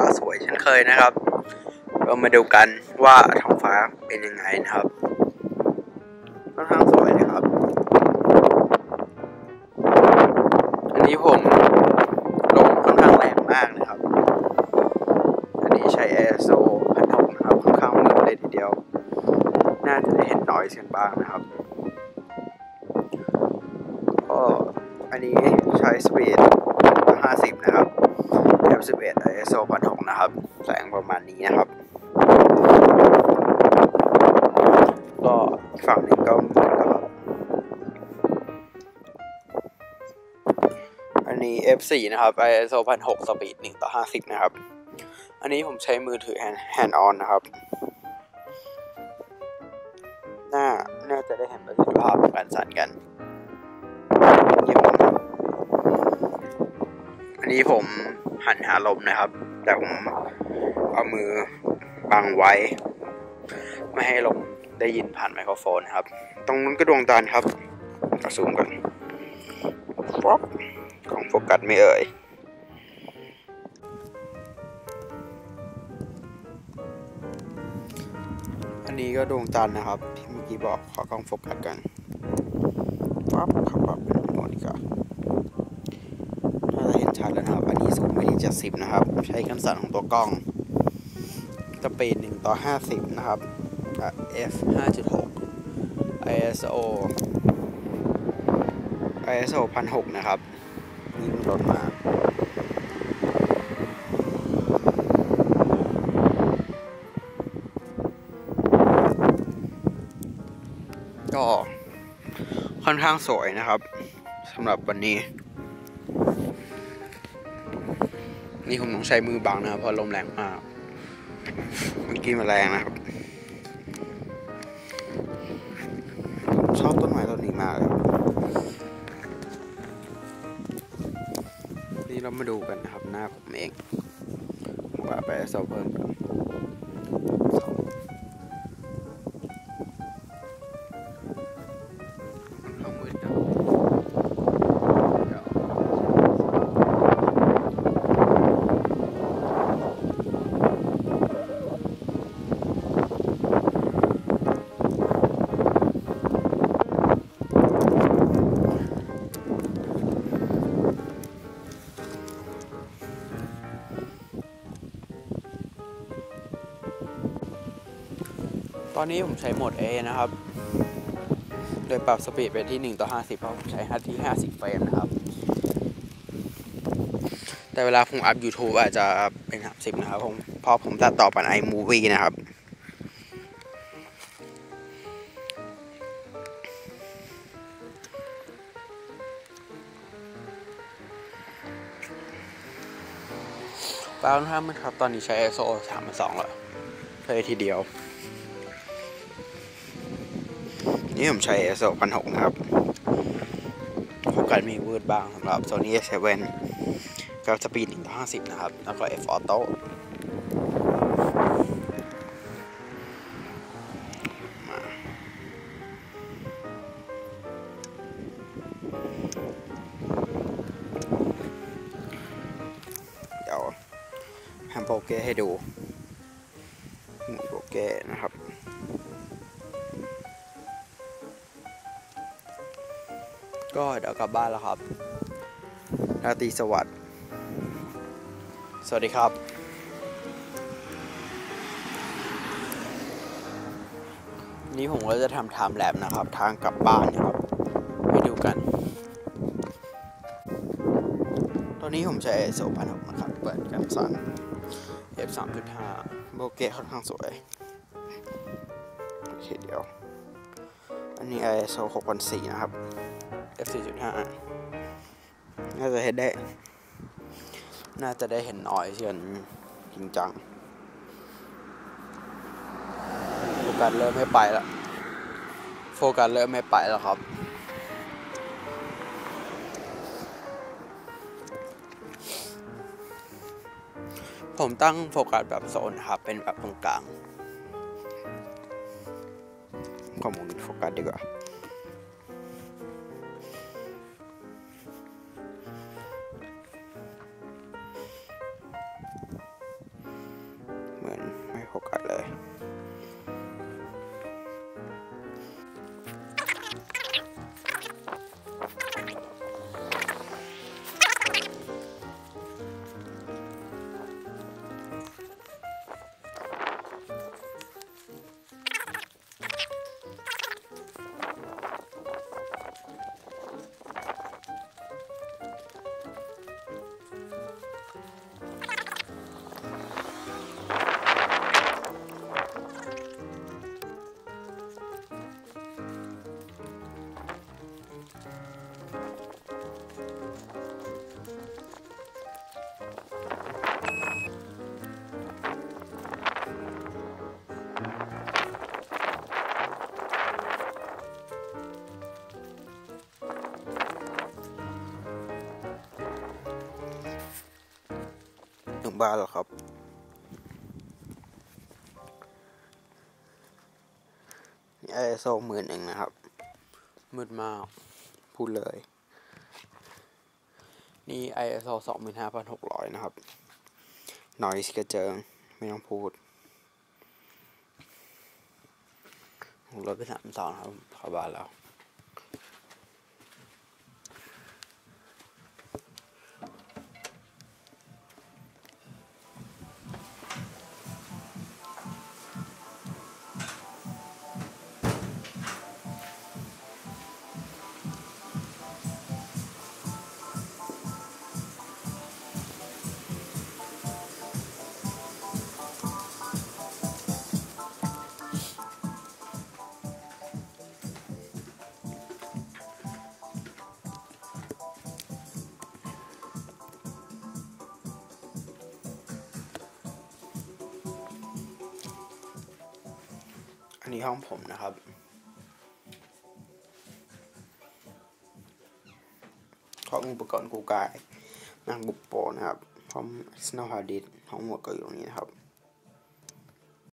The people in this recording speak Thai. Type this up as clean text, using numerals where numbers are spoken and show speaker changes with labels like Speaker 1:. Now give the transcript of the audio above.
Speaker 1: สวยเช่นเคยนะครับเรามาดูกันว่าท้องฟ้าเป็นยังไงนะครับค่อนข้างสวยนะครับอันนี้ผมลงค่อนข้างแรงมากนะครับอันนี้ใช้ ISO 1,600นะครับค่อนข้างลึกเลยทีเดียวน่าจะได้เห็นน้อยเสียงบ้างนะครับก็อันนี้ใช้สปีด50นะครับ F11 ISO 1,600นะครับแสงประมาณนี้นะครับก็ฝั่งหนึ่งก็มืดแล้วครับอันนี้ F4 นะครับ ISO 1,600 สปีด1:50นะครับอันนี้ผมใช้มือถือ hand on นะครับน่าจะได้เห็นประสิทธิภาพของการสั่นกันอันนี้ผมหันหาลมนะครับแต่ผมเอามือบังไว้ไม่ให้ลมได้ยินผ่านไมโครโฟนครับตรงนู้นก็ดวงจันทร์ครับเอาซูมกันป๊อปของโฟกัสไม่เอ่ยอันนี้ก็ดวงจันทร์นะครับที่เมื่อกี้บอกขอกล้องโฟกัสกันป๊อปครับโน่นดีกว่าน่าจะเห็นชัดแล้วนะครับอันนี้สูงไปที่70นะครับใช้กันสั่นของตัวกล้องสปีด1:50นะครับf 5.6 ISO 1,600นะครับนี่ลดมาก็ค่อนข้างสวยนะครับสำหรับวันนี้นี่ผมต้องใช้มือบังนะครับเพราะลมแรงมากเมื่อกี้มาแรงนะครับชอบต้นไม้ต้นนี้มากเลยนี่เรามาดูกันนะครับหน้าผมเองว่าไปเซาเพิ่มกันตอนนี้ผมใช้โหมด A นะครับโดยปรับสปีดไปที่1:50เพราะผมใช้ที่50เฟรมนะครับแต่เวลาผมอัพ YouTube อาจจะเป็น30นะครับเพราะผมตัดต่อเป็น iMovie นะครับแล้วนะครับตอนนี้ใช้ ISO 3,200แล้วเลยทีเดียวนี่ผมใช้ ISO 1,600นะครับโฟกัสมีวืดบ้างสำหรับ Sony A7 กับสปีด1:50นะครับแล้วก็ F Auto เดี๋ยวทำโปรเกให้ดูโปรเกนะครับก็เดี๋ยวกลับบ้านแล้วครับราตรีสวัสดิ์สวัสดีครับนี้ผมก็จะทำไทม์แลปนะครับทางกลับบ้านนะครับไปดูกันตอนนี้ผมใช้ ISO 1,600นะครับเปิดกันสั่น f 3.5 โบเกค่อนข้างสวยโอเคเดี๋ยวอันนี้ ISO 6,400นะครับ f 4.5 น่าจะเห็นน้อยเช่นจริงจังโฟกัสเริ่มไม่ไปแล้วครับผมตั้งโฟกัสแบบโซนครับเป็นแบบตรงกลางข้อมูลโฟกัสดีกว่า โบ้านแล้วครับนี่ ISO 11,000นะครับมืดมากพูดเลยนี่ ISO 25,600นะครับnoise กระเจิงไม่ต้องพูดผมลดไป32ครับเข้าบ้านแล้วอันนี้ห้องผมนะครับของอุปกรณ์กูกายMacBook Pro นะครับพร้อม external hard disk ทั้งหมดก็อยู่ตรงนี้นะครับ